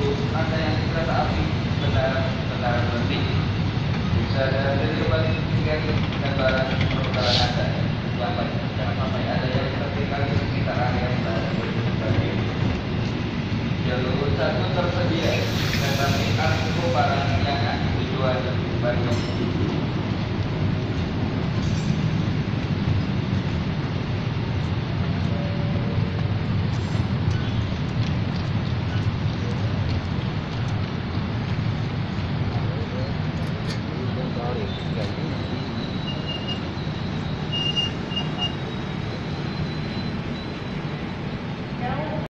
untuk Anda yang di kereta api kendaraan berhenti. Bisa dari kembali tiket kendaraan perputaran Anda. Jangan sampai ada yang tertinggal di sekitar area stasiun. Jalur satu tersedia, tetapi angkut barang yang tujuan Bandung.